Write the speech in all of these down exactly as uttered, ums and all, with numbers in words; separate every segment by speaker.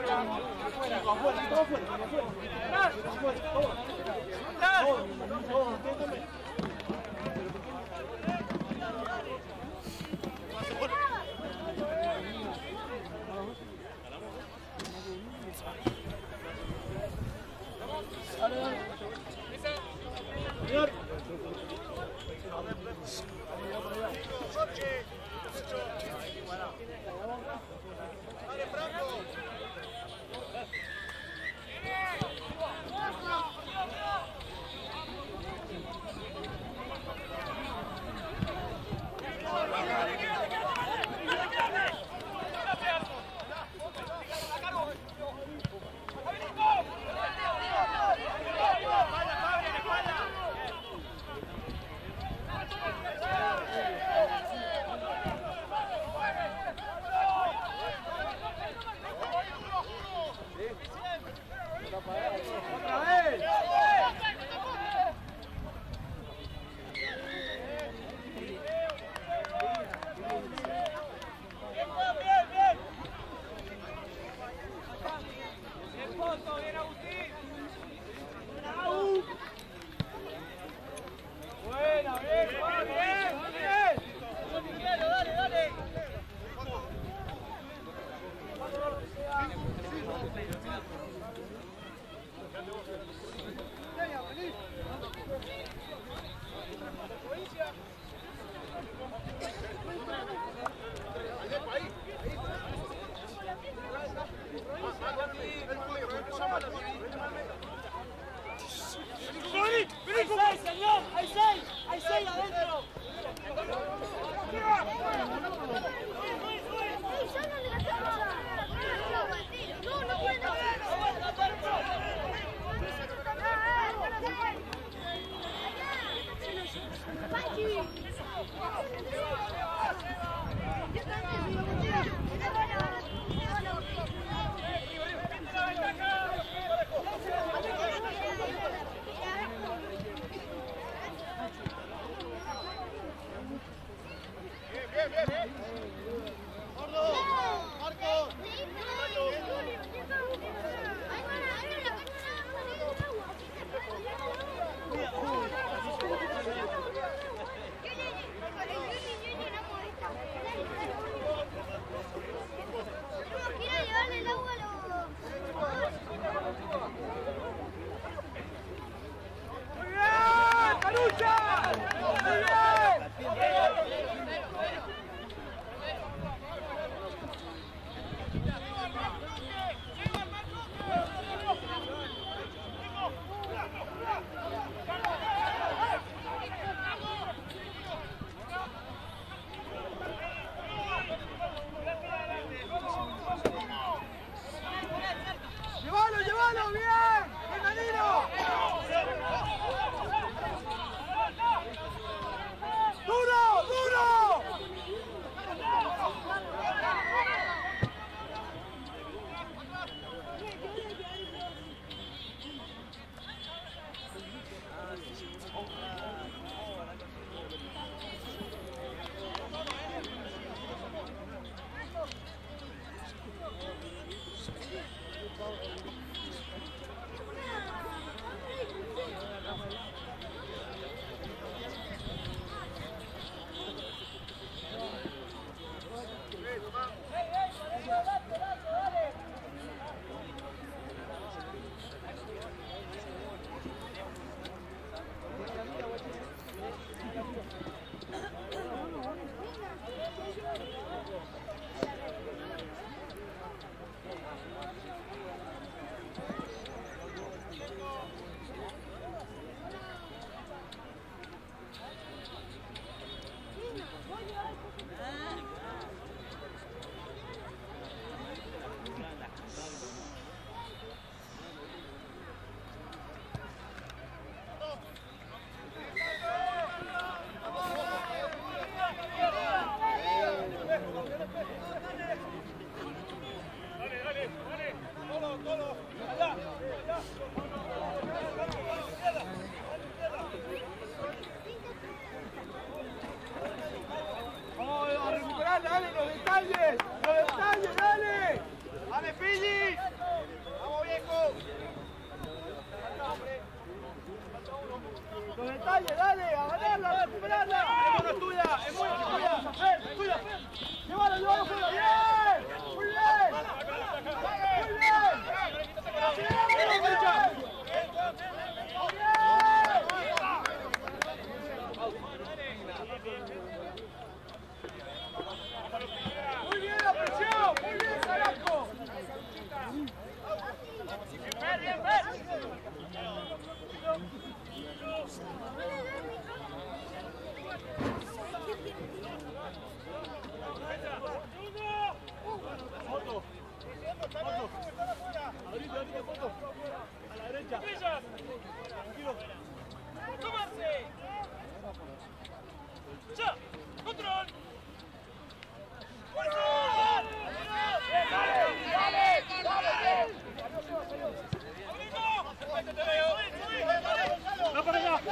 Speaker 1: Ahí, ahí. Los detalles, dale, a ganarla, a recuperarla. Es bueno, es tuya, es muy tuya. Fer, es tuya, Fer. Llévalo, llévalo, Fer. ¡Bien! ¡Muy bien! ¡Muy bien! ¡Muy bien! ¡Muy bien la presión! ¡Muy bien, carajo! ¡Bien, bien, bien! Foto. Foto. Abrite, abrite, foto. A la derecha. Tranquilo. ¡Tomarse! ¡Ya! ¡Control! ¡Dale! ¡Dale! ¡Dale! ¡No para allá!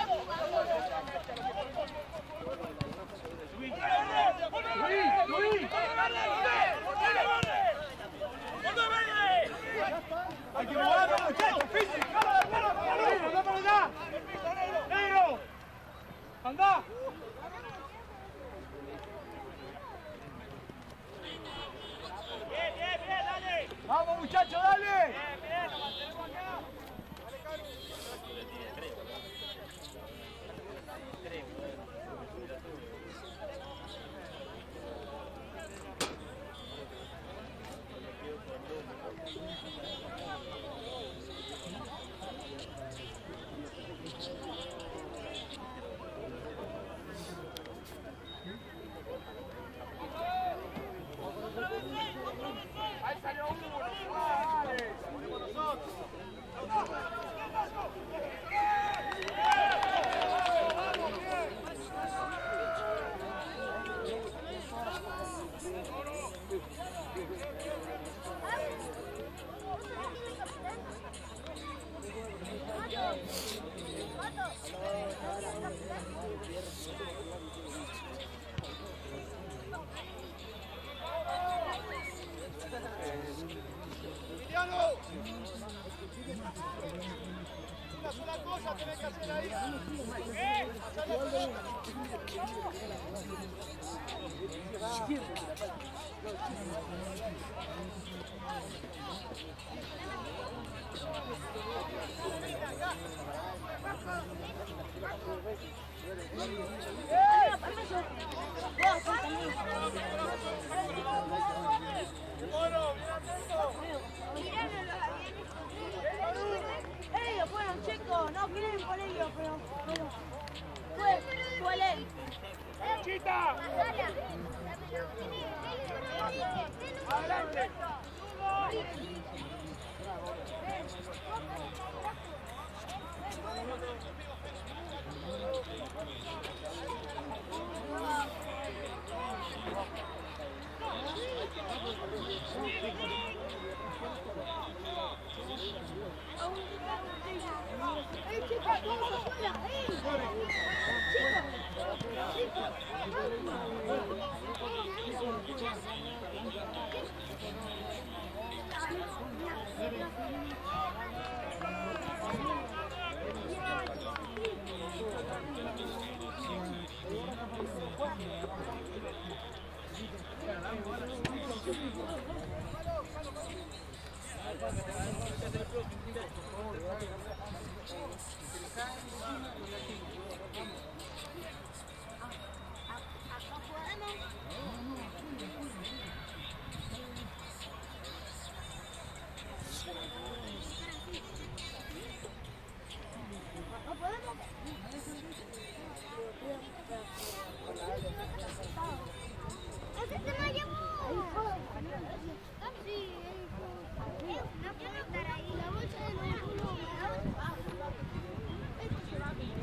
Speaker 1: ¡Subí! ¡Subí! ¡Subí! ¡Hay que jugar, muchachos! ¡Físico! ¡Anda para allá! ¡Negro! ¡Anda! Bien, bien, bien, dale. Vamos, muchachos, dale. Bien, bien, nos mantenemos acá. Dale, Caru. Tres. Ahí salió uno, vale, ponemos nosotros. Emiliano, una sola cosa tenés que hacer ahí. ¿Qué? Pasar la pelota. Bueno, bien atento.
Speaker 2: Ellos fueron chicos, no quieren por ellos, pero bueno, fue, fue él.
Speaker 1: ¡Chita! ¡Adelante!
Speaker 2: ¡Ey, chicos, todos afuera! ¡Ey! ¿No podemos? ¡Ese se lo llevó! Sí, no quiero estar ahí. La bolsa de nuevo. Esto se va a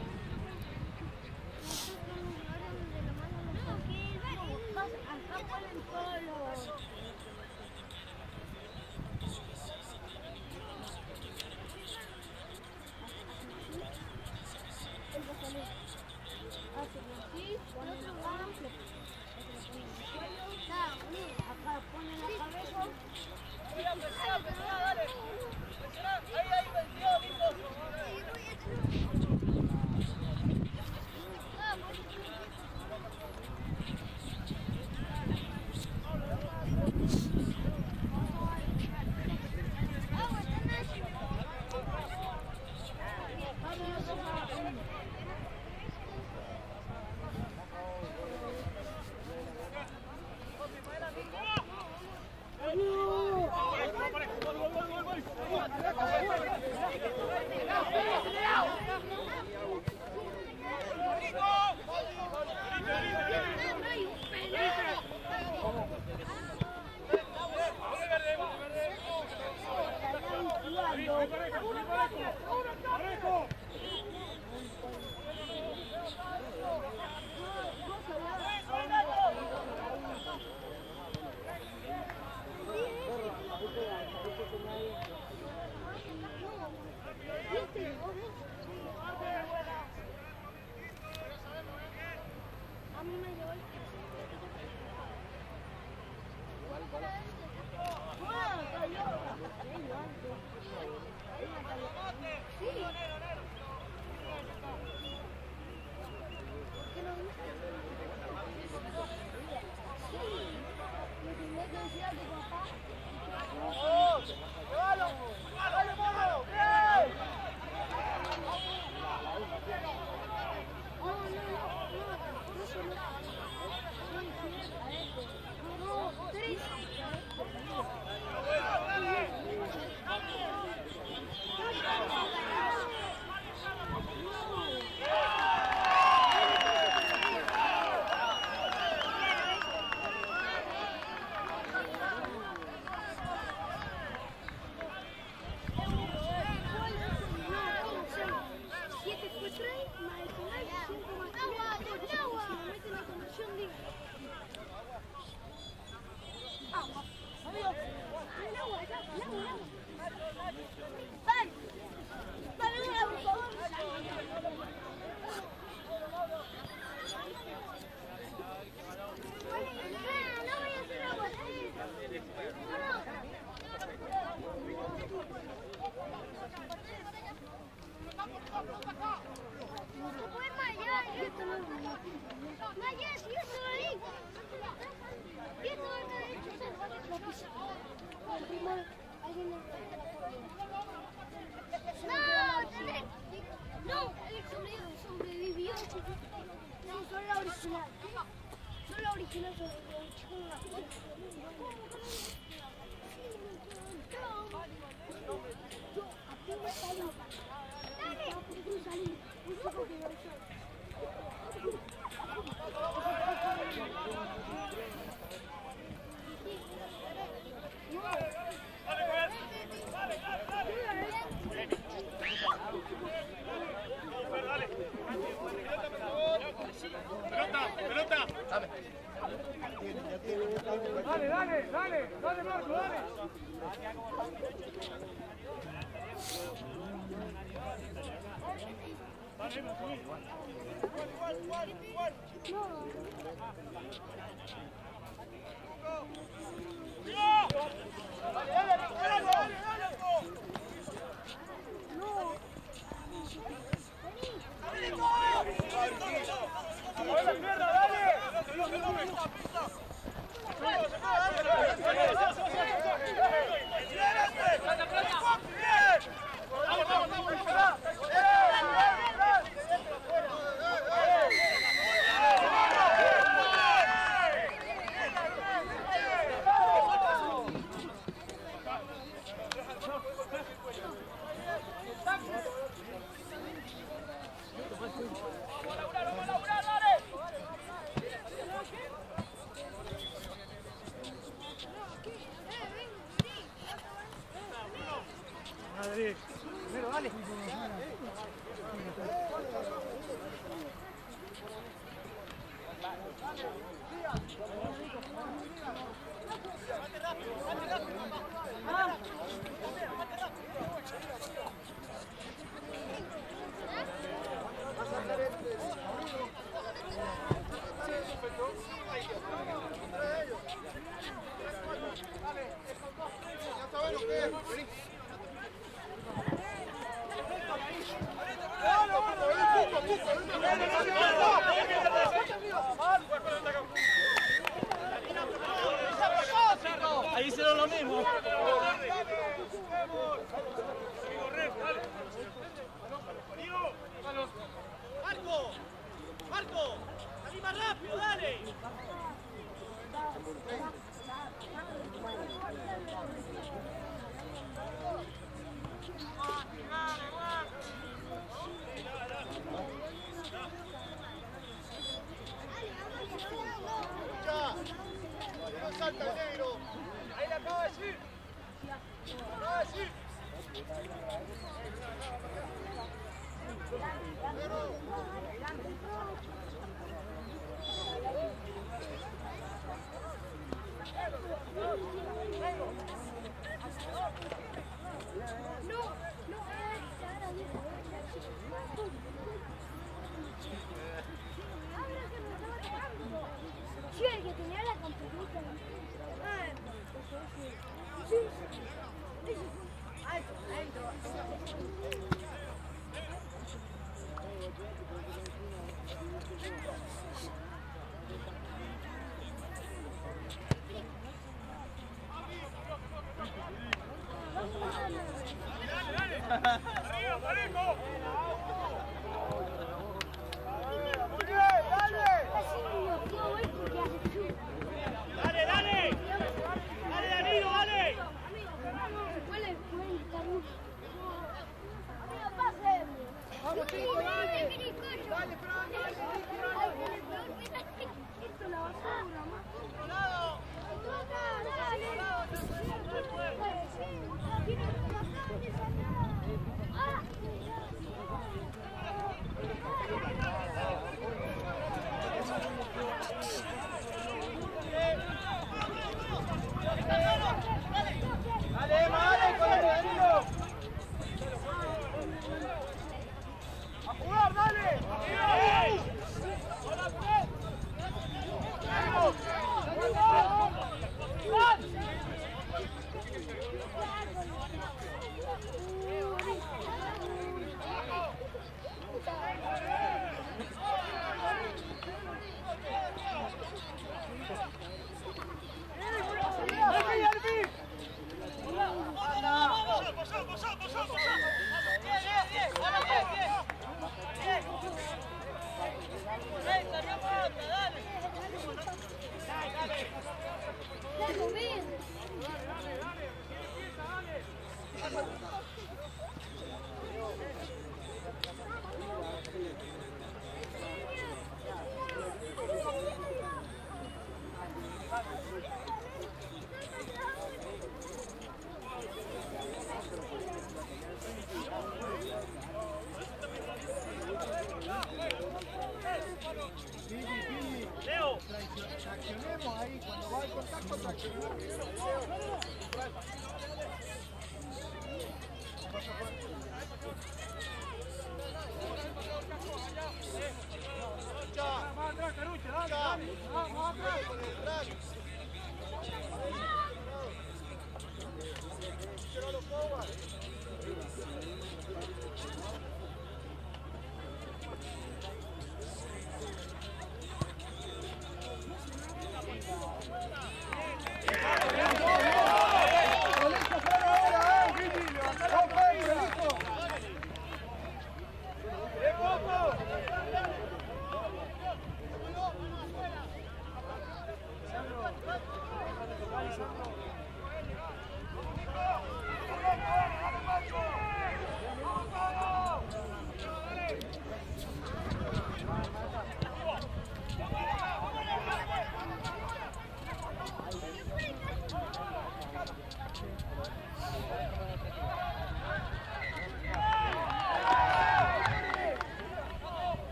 Speaker 1: Dale, dale, dale, dale, Marco, dale. Madrid. Primero, dale. Ahí hicieron lo mismo.
Speaker 3: Marco, Marco, salí más rápido, dale.
Speaker 1: No salta el negro. Ahí le acaba de decir. ¡Arriba, parejo!
Speaker 3: ¡Dale, dale! ¡Dale, Danilo, dale!
Speaker 1: ¡Vamos, chicos, dale! ¡Dale, Fran, dale! ¡Dale, Emma, dale, corre, Danilo! ¡A jugar, dale!
Speaker 3: Leo.
Speaker 1: Traccionemos ahí, cuando va el contacto, traccionemos.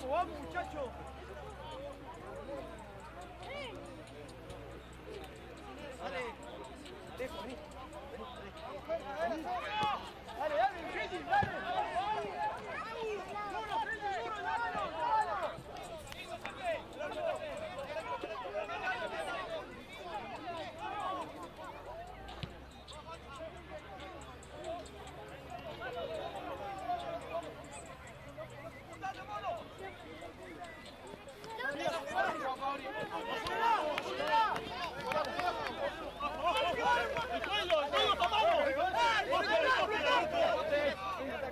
Speaker 1: Vamos, vamos, muchachos. Dale. Dejo, vení. Dale, dale, Freddy, dale. Duro, Freddy, duro, dale,
Speaker 3: ¡El suelo! ¡El suelo, tomamos!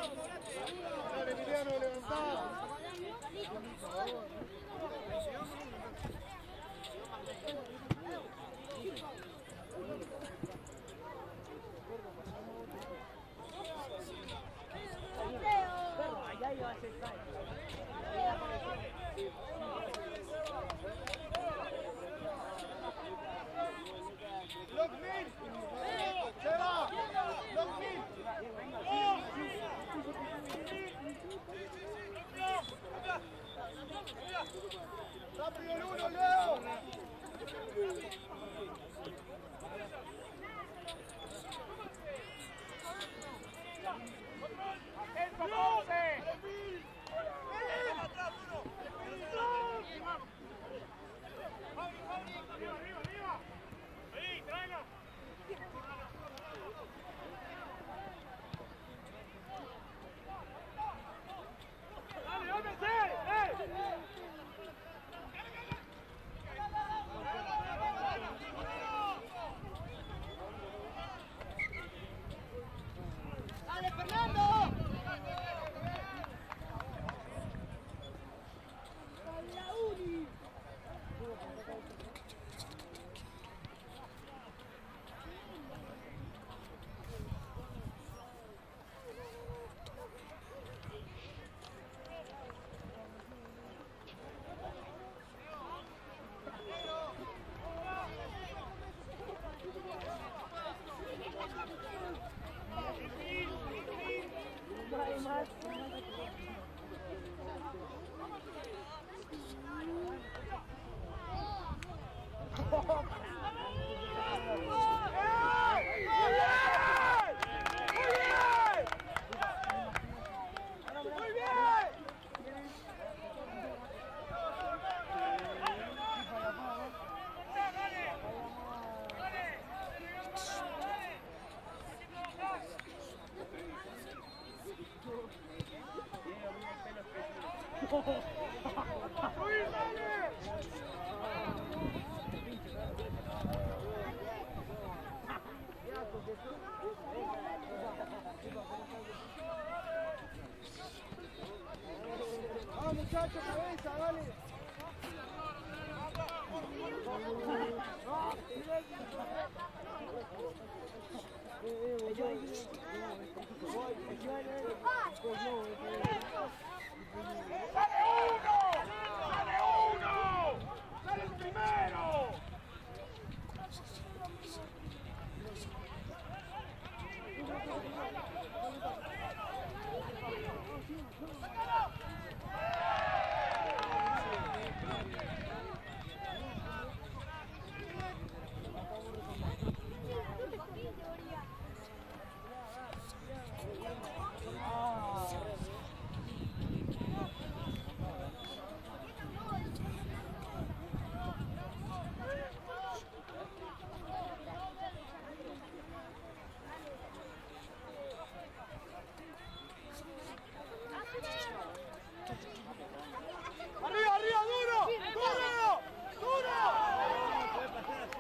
Speaker 1: Dale, Emiliano, levantá.
Speaker 4: Allá iba a ser falta.
Speaker 1: Lockmin! Se va! Lockmin! ¡Rápido el uno, Leo! ¡Atento, José! ¡Atrás, uno! ¡Arriba, arriba, arriba! ¡Ahí, tráela! ¡Dale, ábrese! ¡Eh!
Speaker 2: ¡Dale, Fernando! ¡La Uni!
Speaker 1: ¡Vamos, muchachos, cabeza, dale! ¡Dale uno! ¡Dale uno! ¡Dale el primero! ¡Arriba, arriba, duro! ¡Duro! ¡Duro!
Speaker 4: Puede pasar así.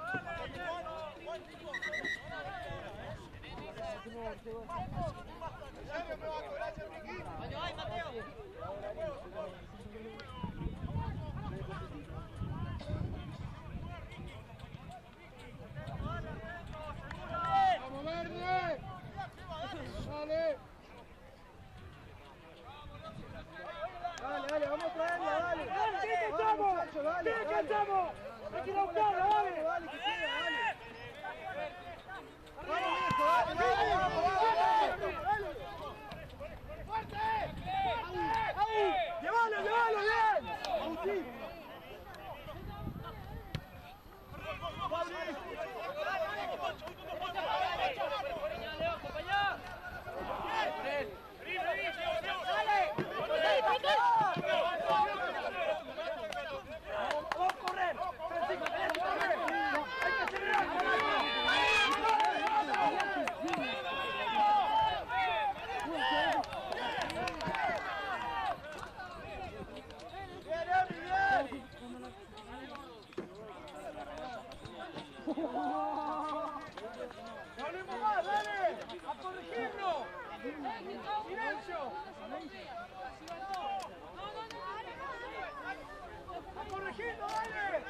Speaker 1: Vamos, Vamos, Verde. Dale. Dale, dale, vamos a traerla, dale.
Speaker 3: Dale, ¿qué
Speaker 1: Vamos,
Speaker 3: cachamos?
Speaker 1: muchacho, dale,
Speaker 3: ¿Qué
Speaker 1: dale.
Speaker 3: cachamos? Hay que ir a buscarla, dale.
Speaker 1: Dale, que siga, dale. Vamos, viejo, dale, dale, vamos, vamos, dale. ¡Fuerte! ¡Ahí! ¡Llévalo, llévalo, bien! ¡Agustín!
Speaker 3: Vamos a correr. Francisco, tenés que correr. Hay que acelerar.
Speaker 1: ¡Volvemos más, dale! ¡A corregirlo! ¡Silencio! ¡A corregirlo, dale!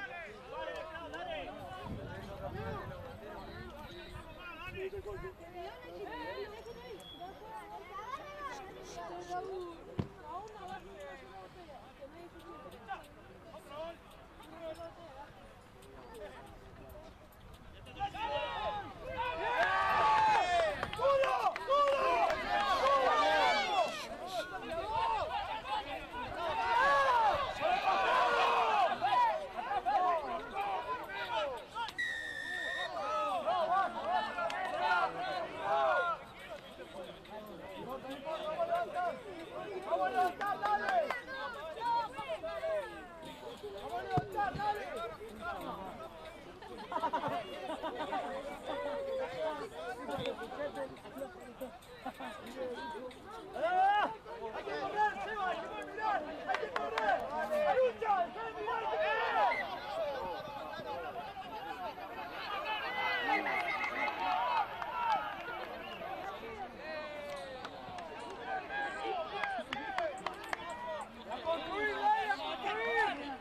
Speaker 1: ¡Vamos a levantar, dale! ¡Vamos a levantar, dale! ¡Ah! ¡Hay que correr, Seba! ¡Hay que mirar! ¡Hay que correr! ¡A lucha! ¡Hay que mirar! ¡Hay que correr! ¡A construir, dale! ¡A construir!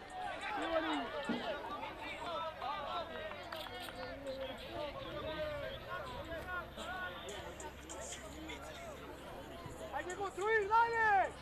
Speaker 1: ¡Hay que construir, dale!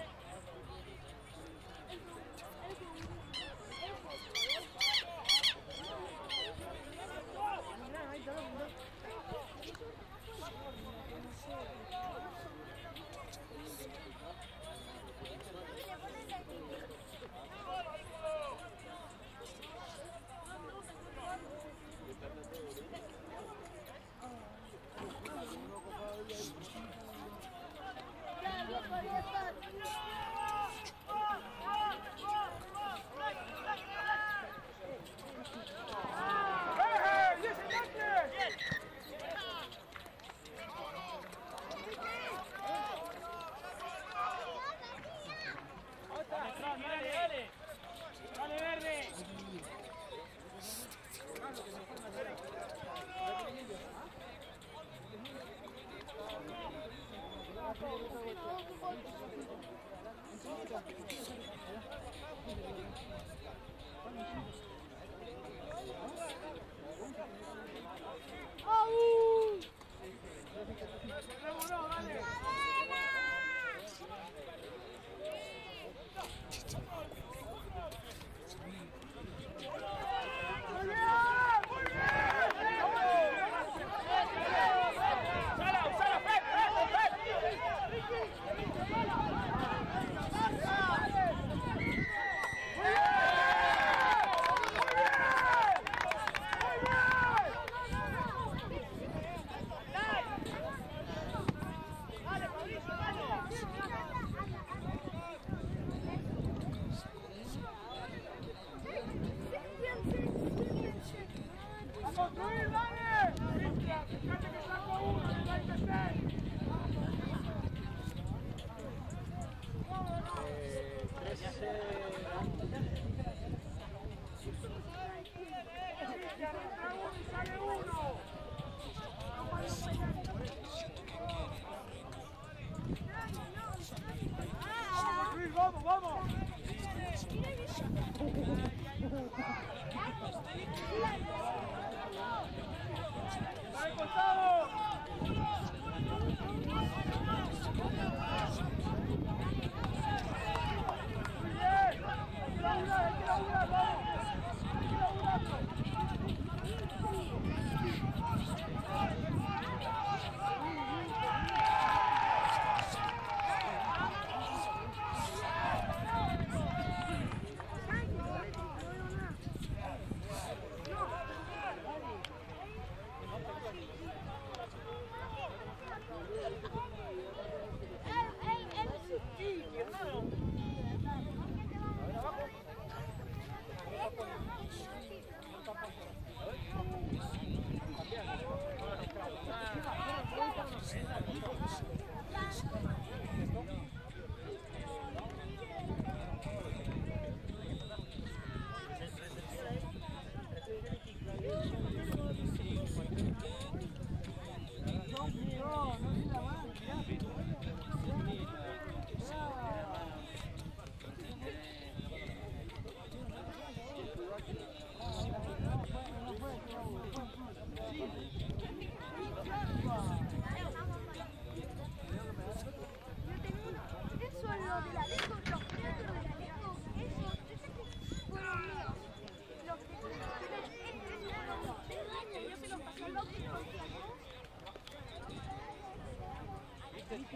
Speaker 3: Dale, dale. Dale, Verde.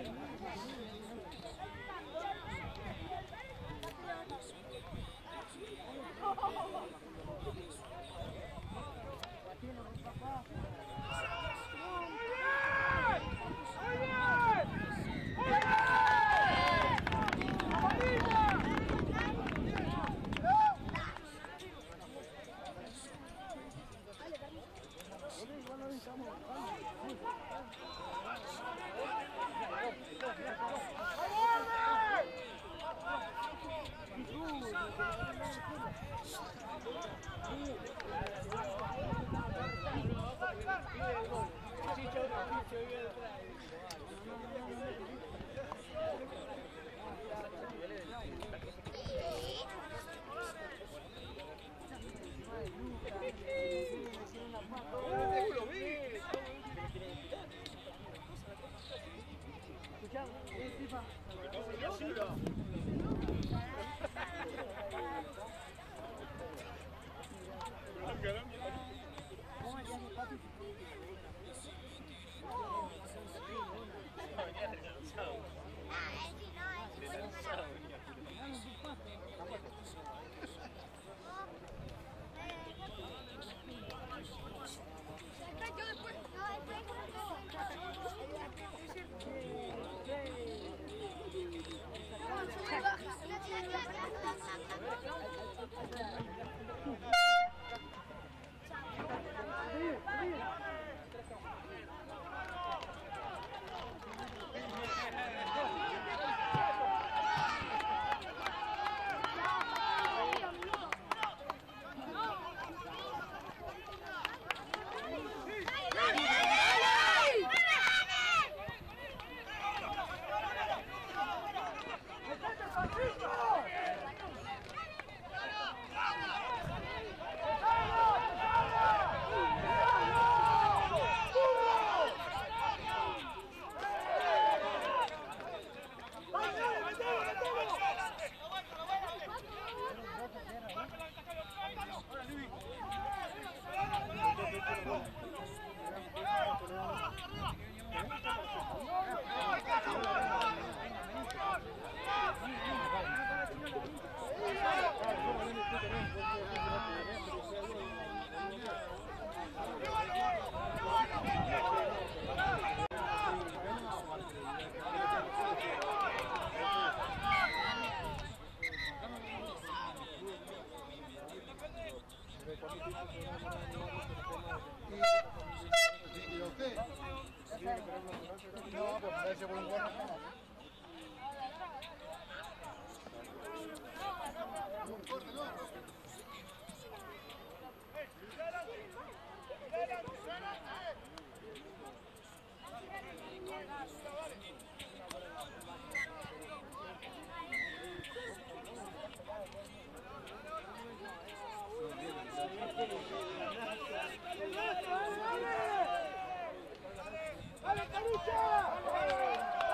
Speaker 1: ¡Dale, Carucha!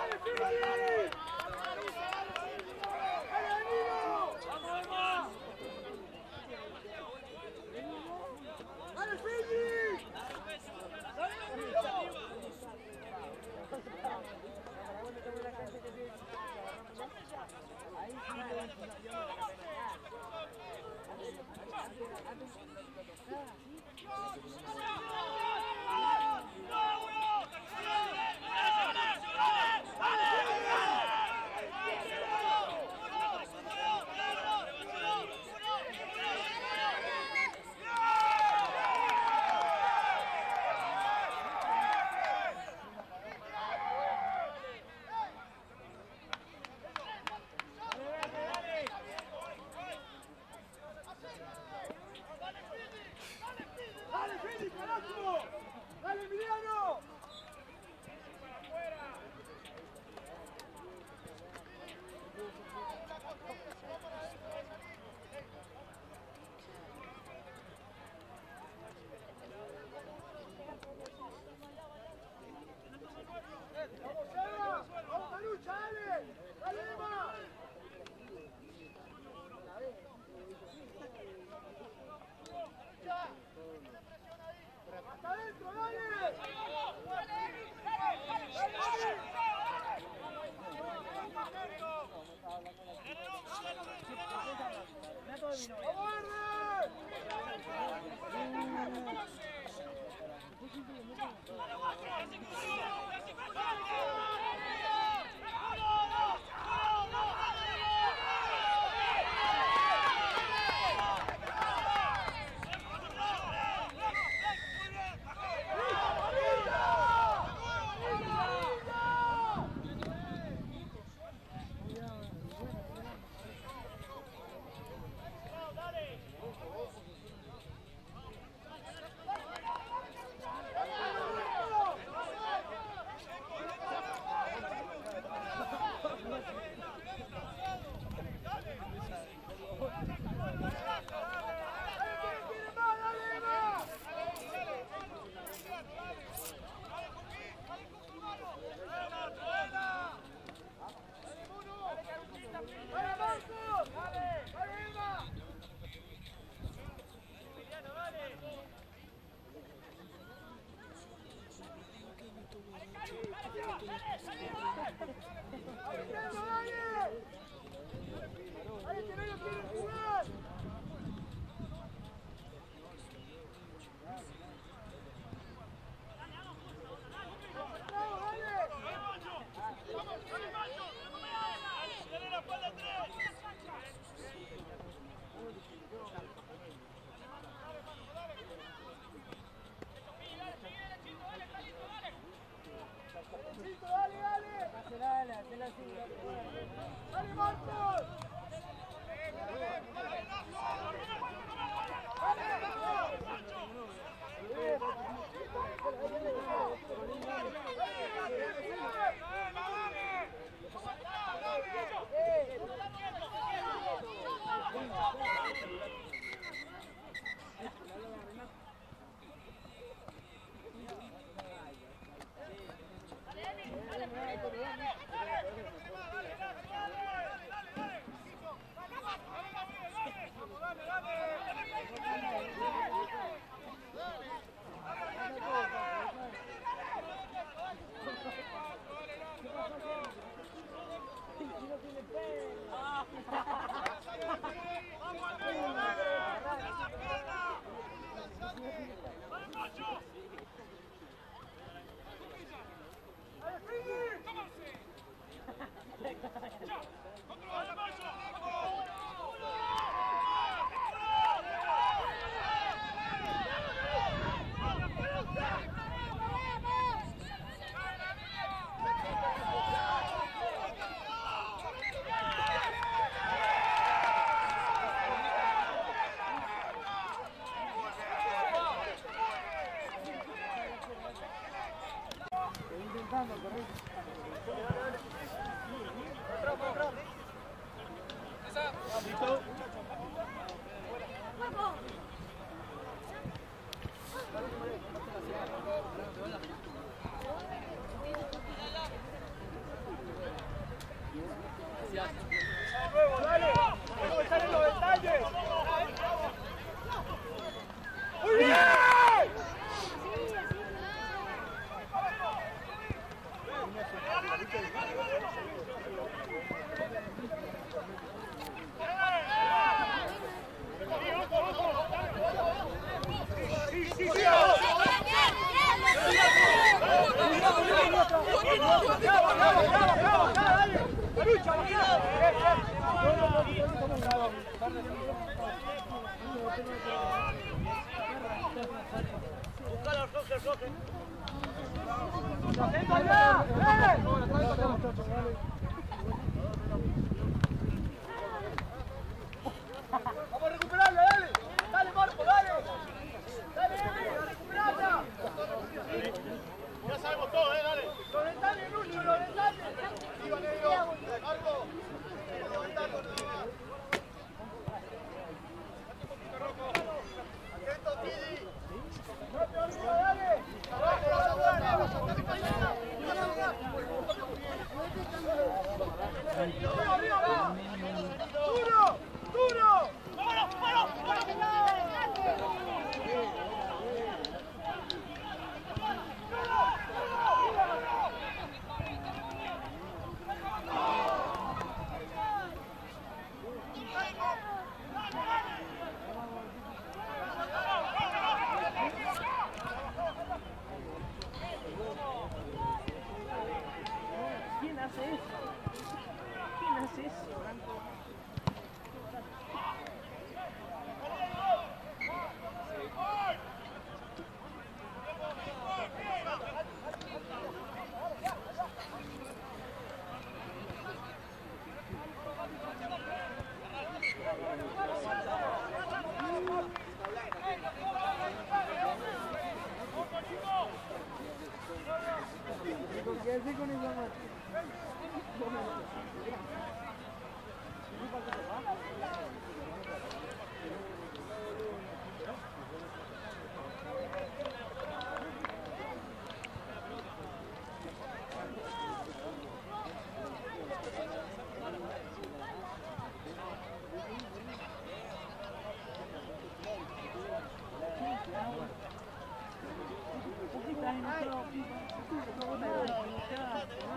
Speaker 3: Dai, non ce l'ho più.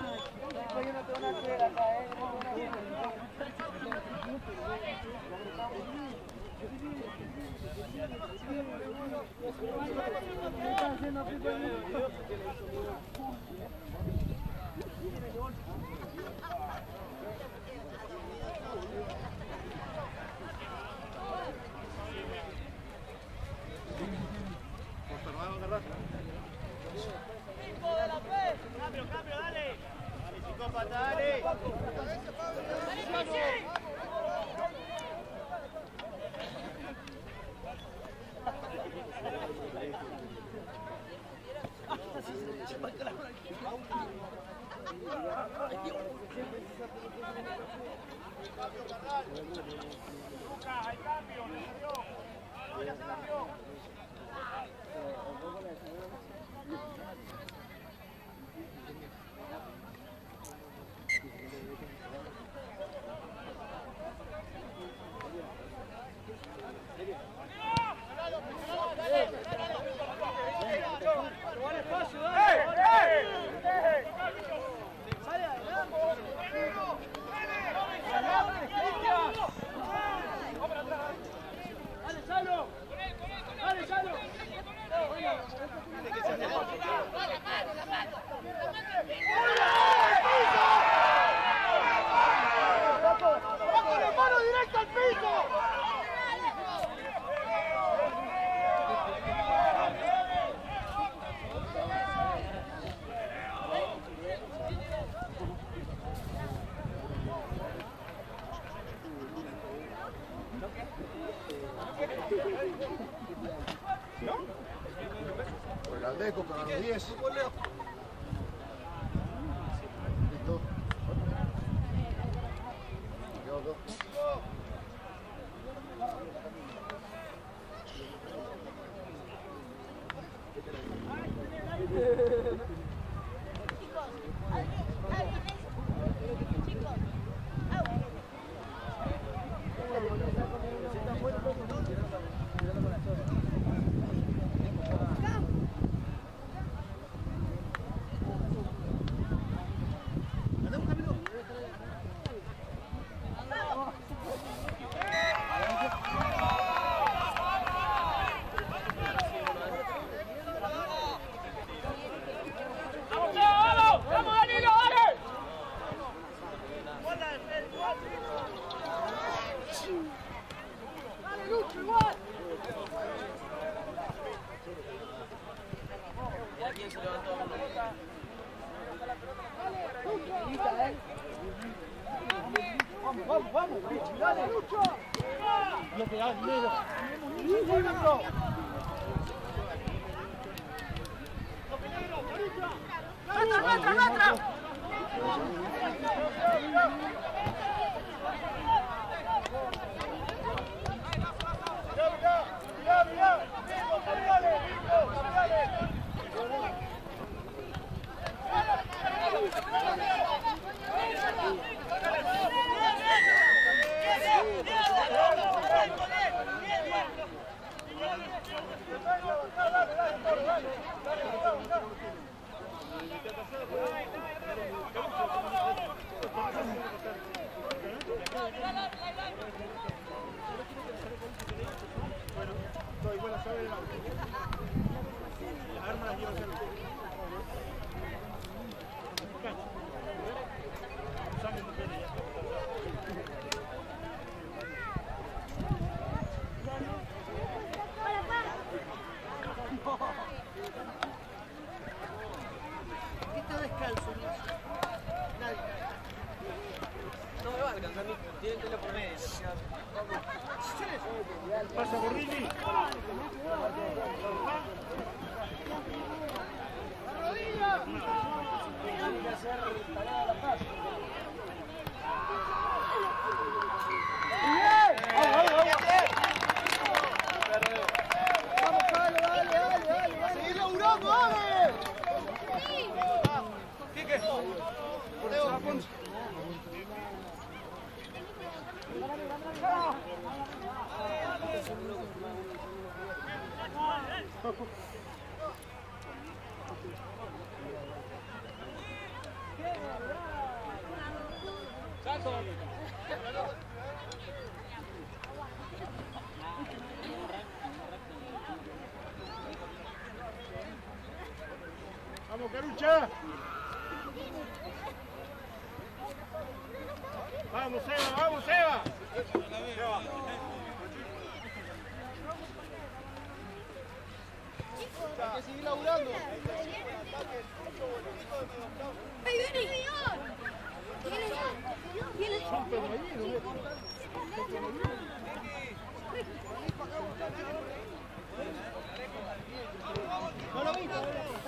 Speaker 1: Cambio, cambio, dale. Dale, psicópata, dale. Lucas, hay cambio, le salió. Ahora cambio.
Speaker 5: Por el Aldeco, para los diez. Listo. Quedó dos.
Speaker 3: Vamos, vamos, dale, Lucho. Lo que hagas, negro.
Speaker 1: ¡Nuestra, nuestra, nuestra!
Speaker 4: Está descalzo, nadie. No me va a alcanzar, tienen que ir por medio.
Speaker 3: Pasa, Borrini. Tiene que hacer parada la paz. Vamos, Pablo, dale, dale, dale. Seguí laburando, dale.
Speaker 1: Quique. Lucha. Vamos, Eva, vamos, Eva. Eva. Hay que seguir laburando.
Speaker 2: ¡Ahí viene! ¡Viene!
Speaker 1: No lo viste.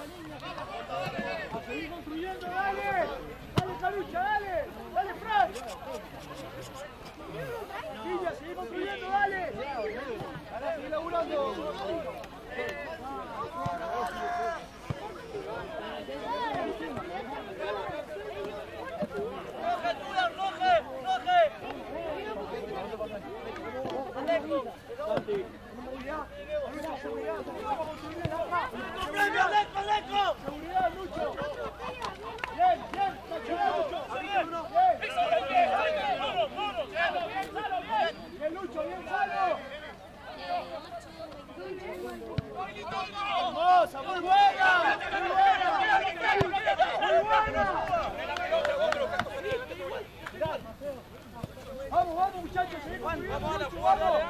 Speaker 1: A seguir construyendo, dale. Dale, Calucha, dale. Dale, Fran. Villa, seguir construyendo, dale. Ahora sigue laburando.
Speaker 3: ¡Roje, tuya, roje! ¡Roje! ¡Seguridad, Alejo!
Speaker 1: Seguridad, Lucho. Bien, bien. Bien, Lucho, bien, Salo. Hermosa, muy buena. Muy buena. Muy buena. Vamos, vamos, muchachos. Vamos, vamos, vamos.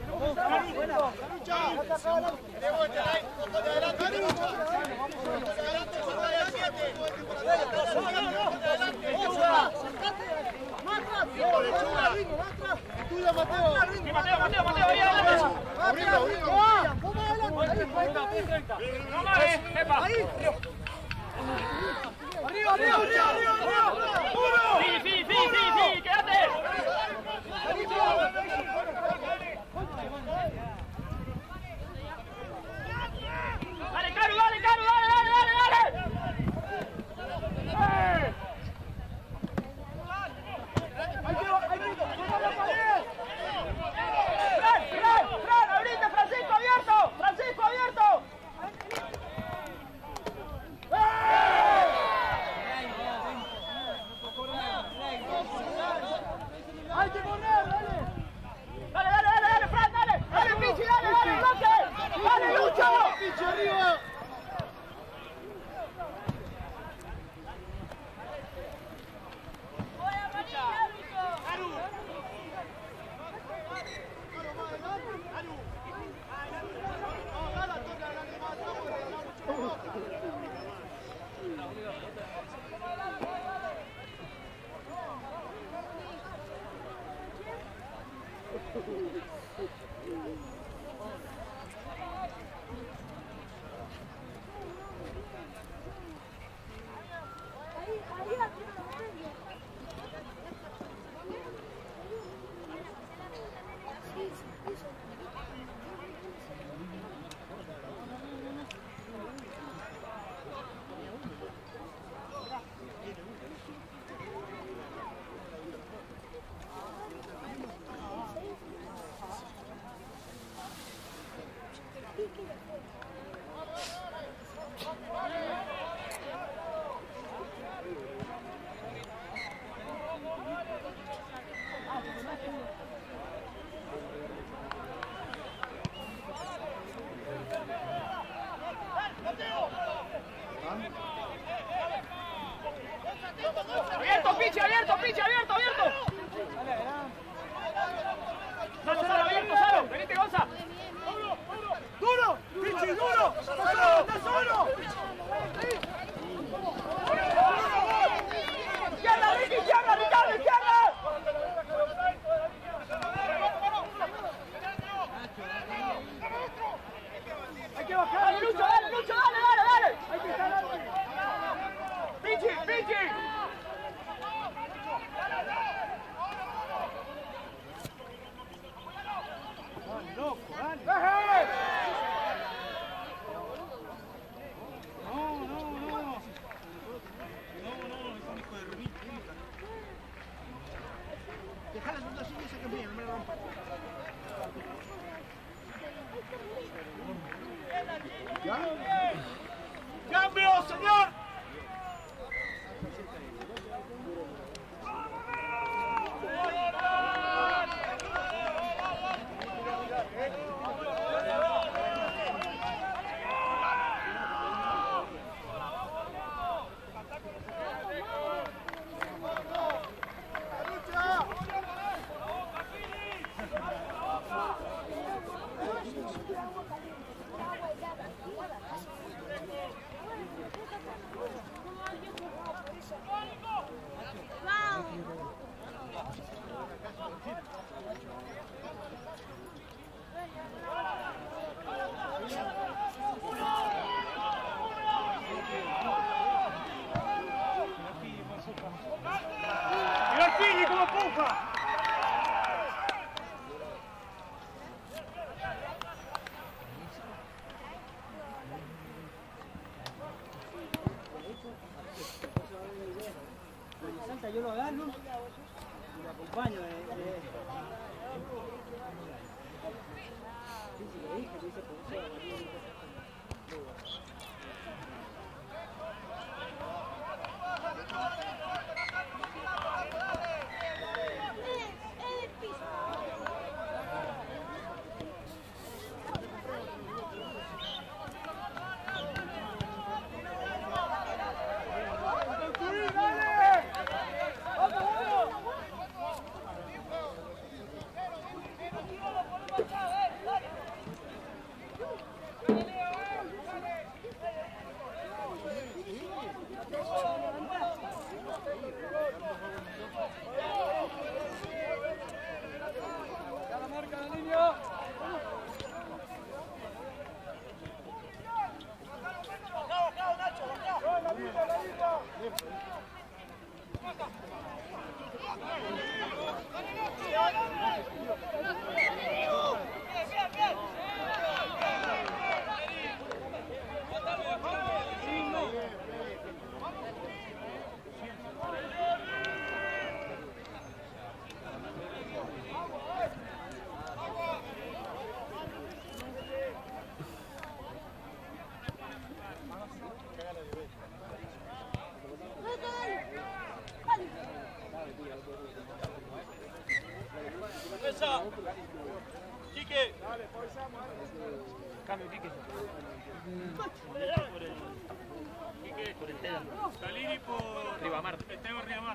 Speaker 1: Estudia, Mateo. Mateo, Mateo, Mateo, ahí adelante. Abrilo, abrilo. Vamos adelante. No más, eh, Epa. Ahí. Arriba, arriba, arriba, arriba, arriba. ¡Uno! Sí, sí, sí, sí, sí, quédate. Dale, Caru, dale, Caru, dale, dale, dale, dale. ¡Eh! ¡Hay que, hay que tocar la pared! ¡Fran, Fran, Fran, abrite, Francisco, abierto! ¡Francisco, abierto! ¡Eh! ¡Hay que correr, dale! ¡Dale, dale, dale, dale, Fran, dale! ¡Dale, Pichi, dale, dale, bloque! ¡Dale, Lucho! ¡Pichi, arriba! ¡Abierto, Pichi, abierto, Pichi, abierto, abierto! ¡Salo, Salo, abierto, Salo! ¡Venite, Gonza! ¡Duro! ¡Pichi, duro! ¡Está solo, está solo! ¡Izquierda, Ricky, izquierda, Ricardo, izquierda! ¡Hay que bajar! ¡Dale, Lucho, dale, Lucho, dale, dale, dale! ¡Hay que estar alto! ¡Pichi, Pichi! ¡Loco, dale! ¡Baje! No, no, no. No, no, no, es un hijo de Rubí. Dejala en una silla y saca mía, no me la rompa. ¿Ya? ¡Cambio, señor!
Speaker 3: Roja. Santa, yo lo agarro y lo acompaño de, de... Sí, sí, le dije, dice profesor.
Speaker 1: Quique. Cambio, Quique. Por el... Quique por el T E D. Salini por... Ribamar. Esteban Ribamar.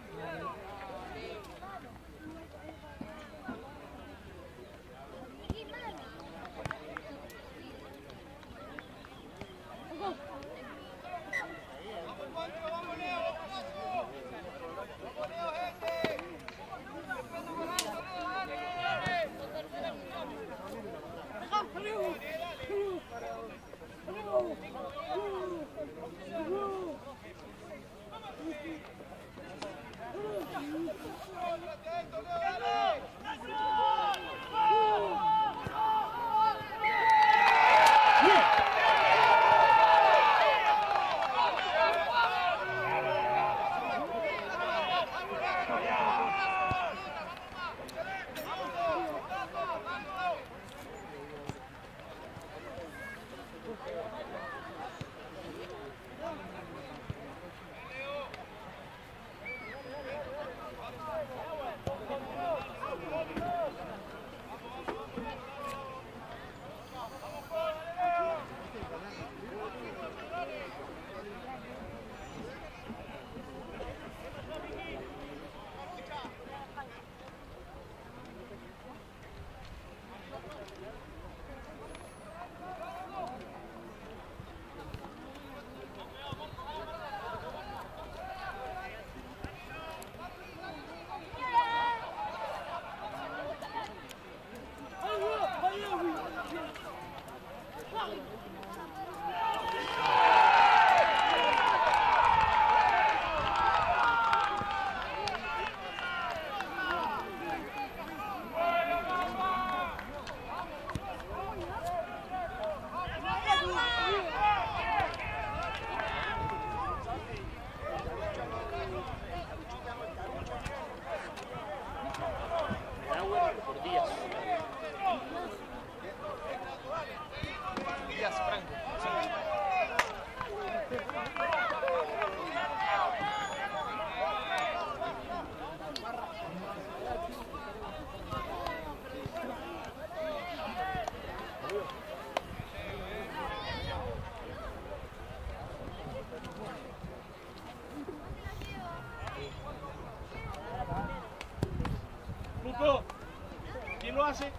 Speaker 6: ¿Quién lo hace?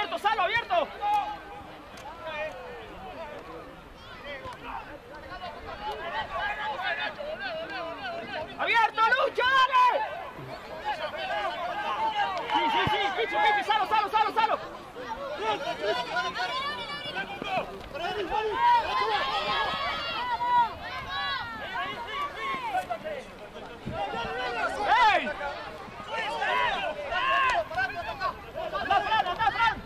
Speaker 1: abierto, Salo, abierto. ¡Abierto, Lucho, dale! Sí, sí, sí, Pichi, Pichi, Salo, Salo, Salo, Salo. ¡Ey! ¡Anda, Fran, anda, Fran!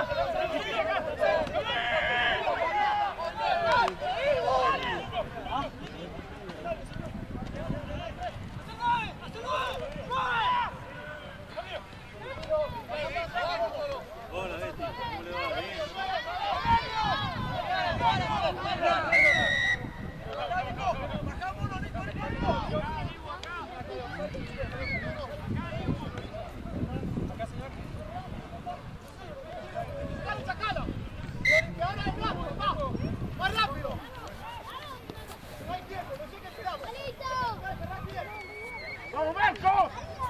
Speaker 6: Hola, Betty, ¿cómo le va? ¿Bien?
Speaker 3: ¡Más rápido! No hay tiempo, no sigue tirando.
Speaker 1: ¡Vamos, Marco!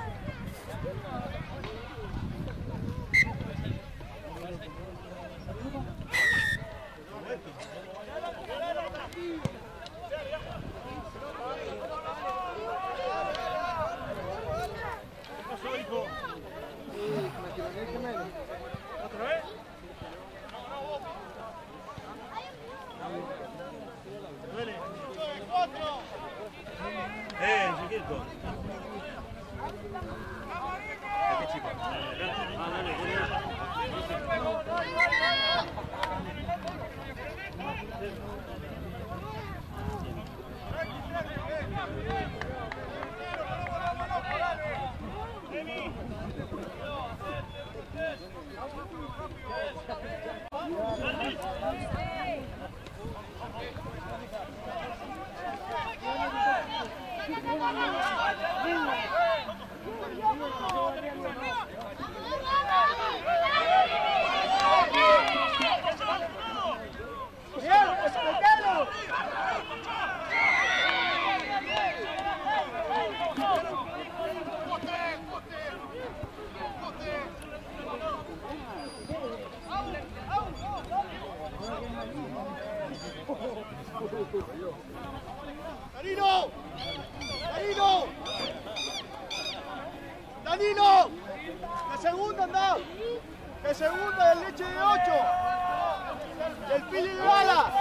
Speaker 1: ¿Otra vez?
Speaker 6: ¿Duele? ¡Eh, chiquito! ¿Qué chico? Ah, dale,
Speaker 3: ¡Danilo! ¡Danilo! ¡Danilo! ¡Que segunda anda! ¡Que segunda del leche de ocho! ¡Del pili de bala!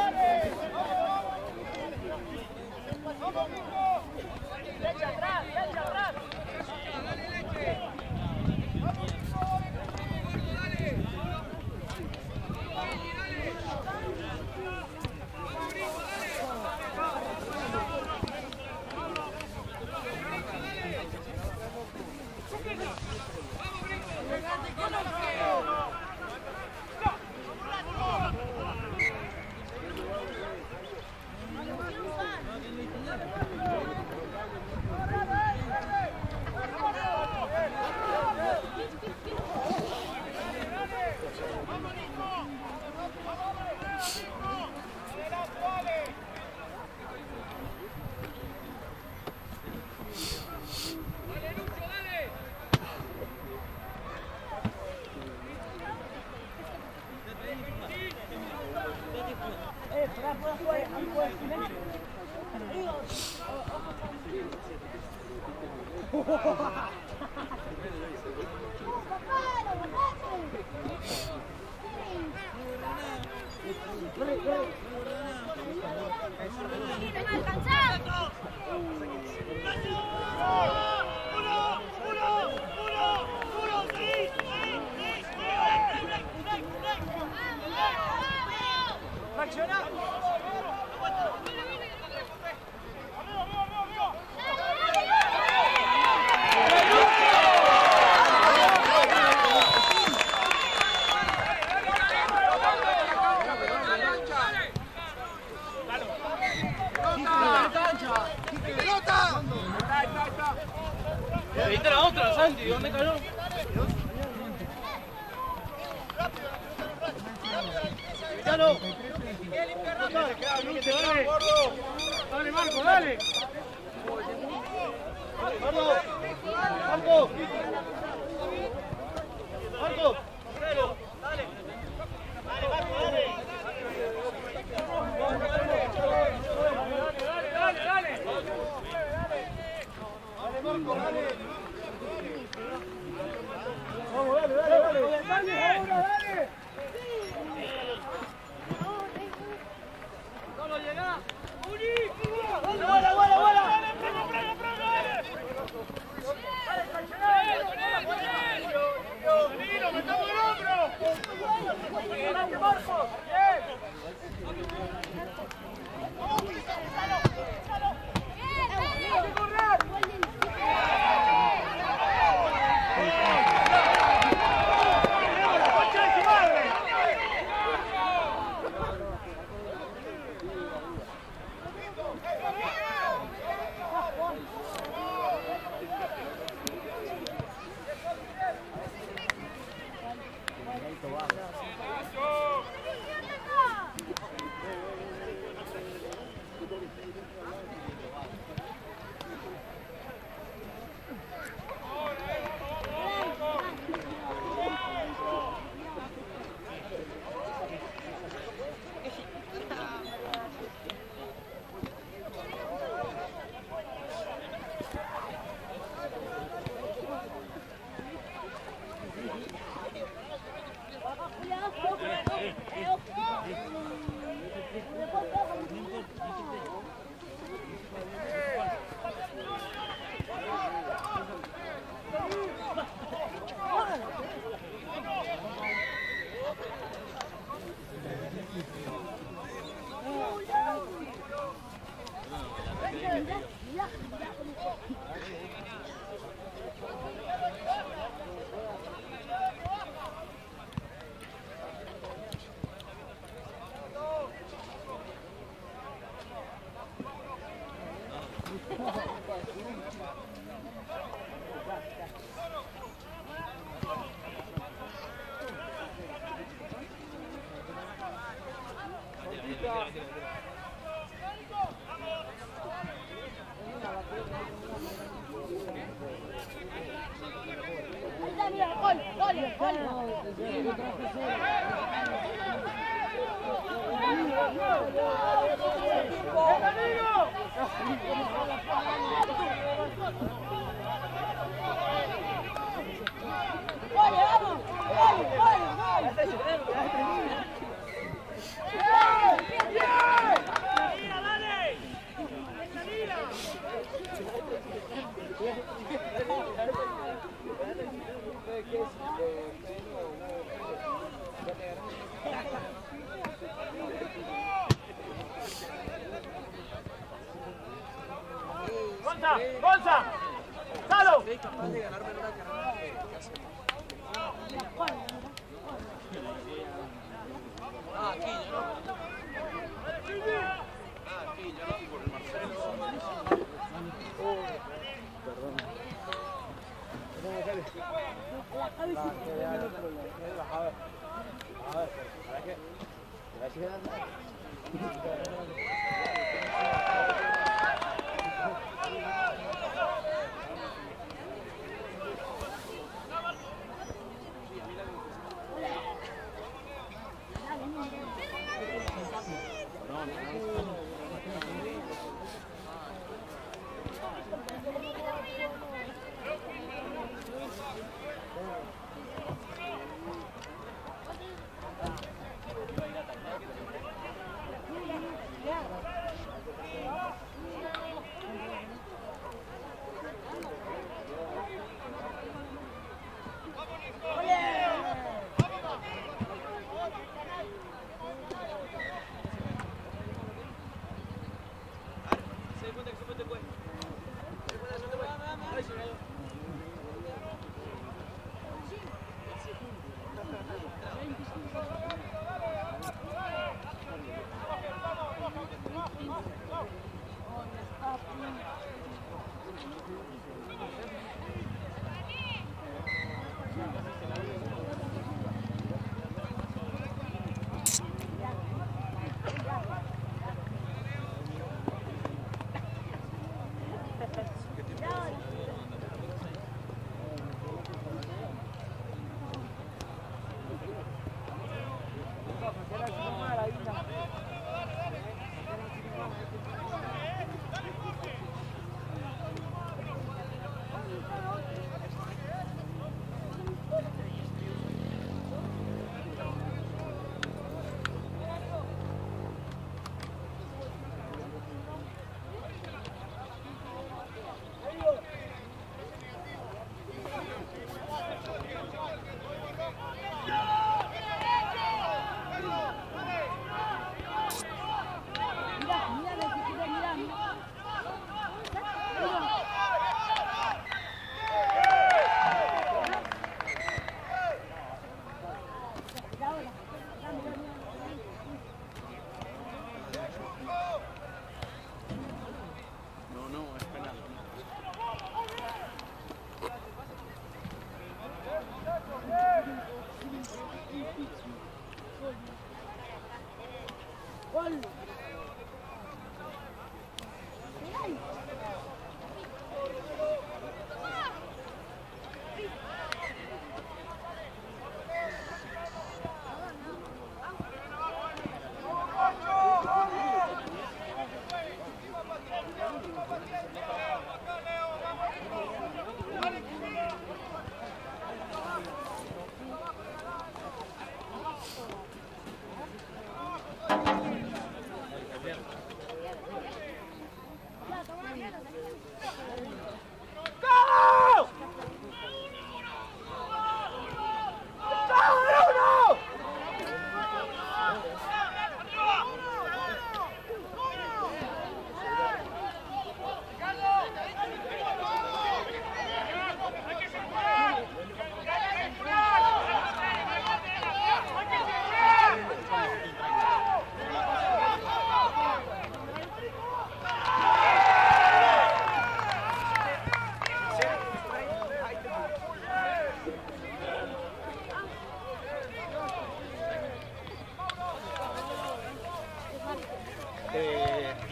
Speaker 1: ¡Leche atrás, leche atrás!
Speaker 6: Ahí la otra, Santi, ¿dónde cayó?
Speaker 3: ¡Gritalo!
Speaker 1: ¡Dale, Marco, dale!
Speaker 3: ¡Marco! ¡Marco! ¡Marco!
Speaker 1: ¡Dale! ¡Gonza! ¡Gonza! ¡Salo!
Speaker 4: ¿Soy capaz de ganarme en una carrera que hace? Ah, aquí, yo no. Ah, aquí, yo no, por el Marcelo.
Speaker 3: Perdón. A ver, ¿para qué?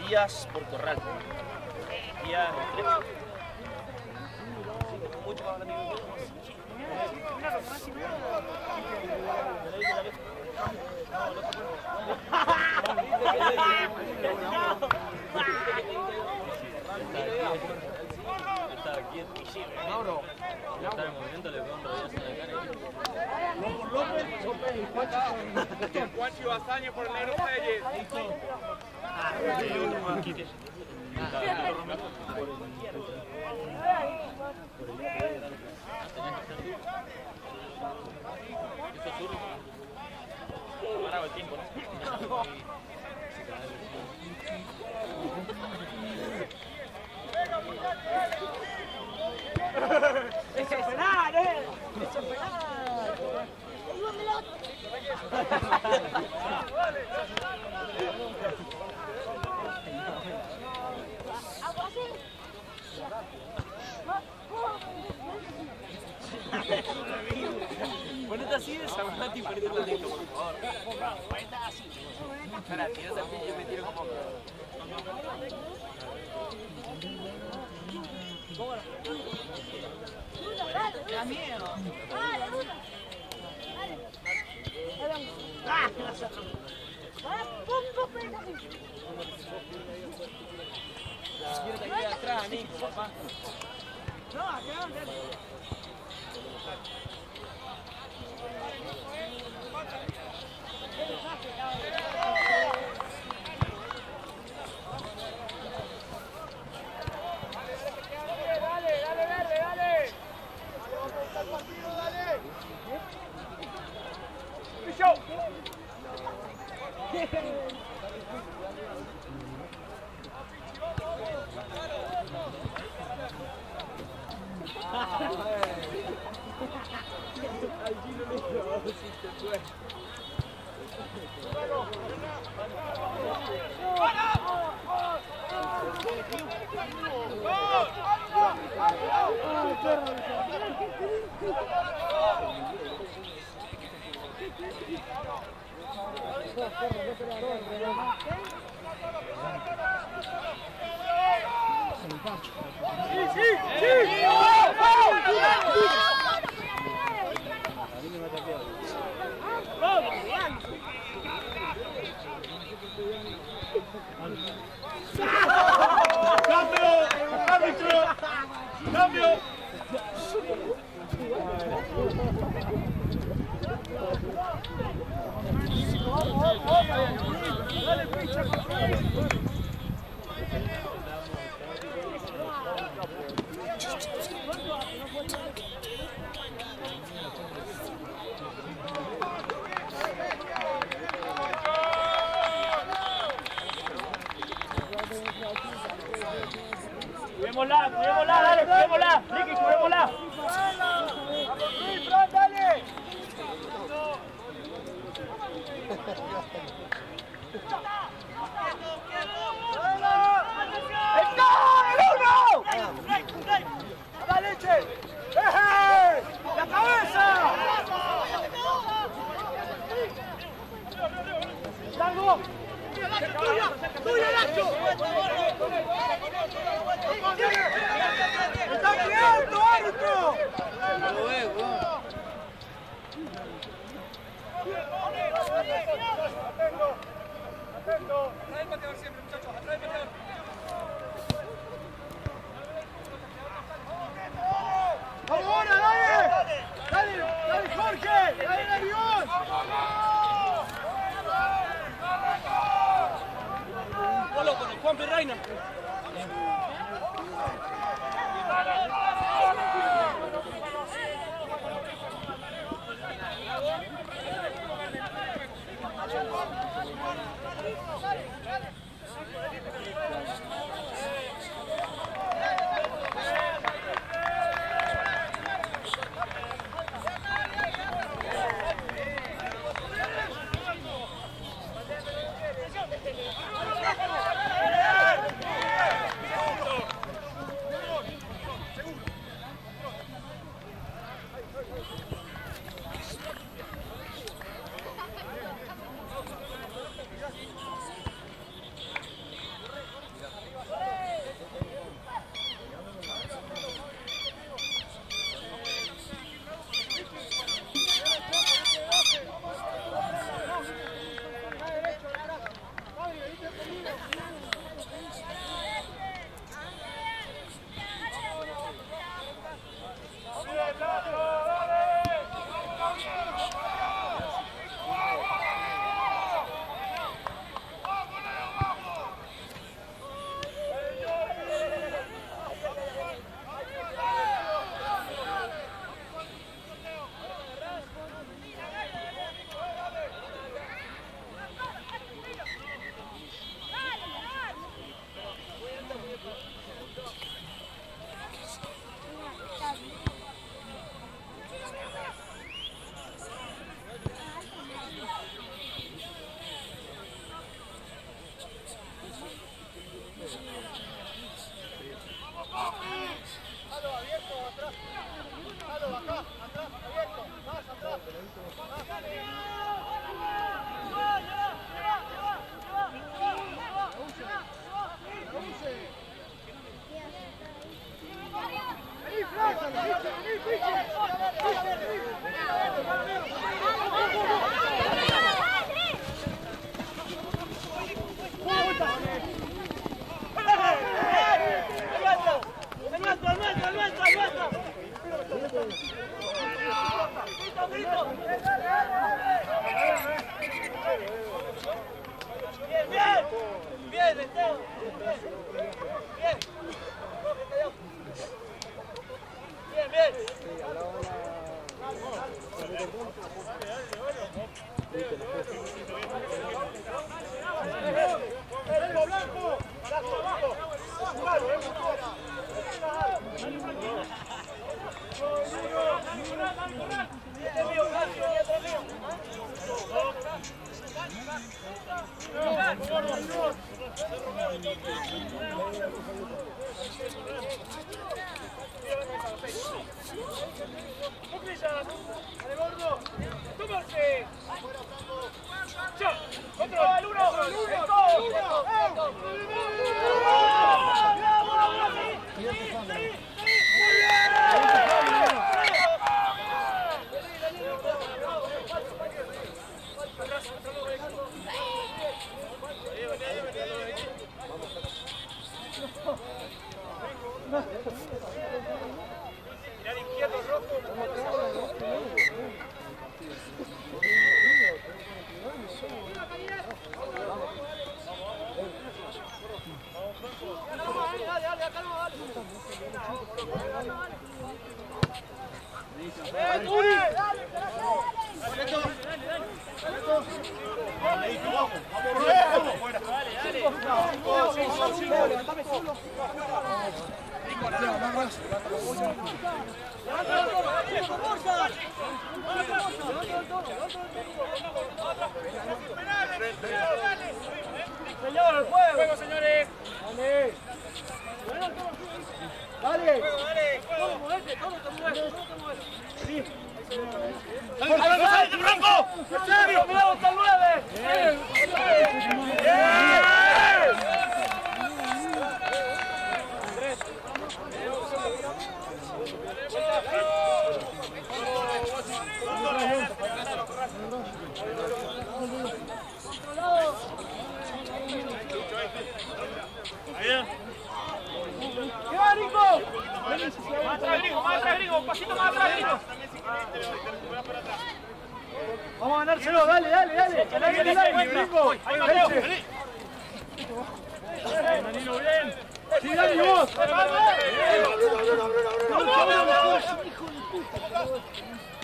Speaker 6: millas por corral. Millas tres. Mucho más barato. Mauro, está en movimiento, le pego un rodillazo en la cara.
Speaker 1: Juanchi Bazaña por el negro Pérez.
Speaker 6: Parado el tiempo, ¿no?
Speaker 2: ¡Eso es penal, eh! ¡Eso es penal! ¿Algo así?
Speaker 6: Ponete así de Samuel y ponete la lengua, por favor. Ponete así. Espera, tiras al pie y yo me tiro como...
Speaker 2: Me da miedo. Dale, Duda. Dale. Ah, ahora pum, pum, ponete así.
Speaker 6: Quiero que quede atrás, Nico, papá.
Speaker 2: No, acá, dale.
Speaker 1: Cuidémosla, cuidémosla, dale, cuidémosla, Ricky, cuidémosla. ¡Dale! ¡Está el uno! ¡La leche! ¡Eh! ¡La cabeza! ¡Largo! ¡Tuya! ¡Tuya, Nacho! ¡Está quieto, árbitro!
Speaker 6: Lo veo,
Speaker 1: Atento, atento. Atrás el pateador siempre, muchachos, atrás el pateador. ¡Vamos ahora, dale! ¡Dale, dale, Jorge! ¡Dale el avión!
Speaker 6: Polo con el Juan Perraina.
Speaker 1: Señor, el juego. Juego, señores. Dale. Dale. Juego, dale. Todo movete, todo te mueves, todo te mueves. Sí. ¡Dale, dale, Franco! ¡En serio! ¡Mirá, hasta el nueve! ¡Bien! ¡Bien! ¿Qué va, Nico? Más atrás, Gringo, más atrás, Gringo, un pasito más atrás, Gringo. Vamos a ganárselo, dale, dale, dale. Dale, dale, dale, Gringo. Ahí, Mateo, vení. Bien, Danilo, bien. Sí, Dani, vos. ¡Vamos! ¡Vamos! ¡Vamos! ¡Hijo de puta!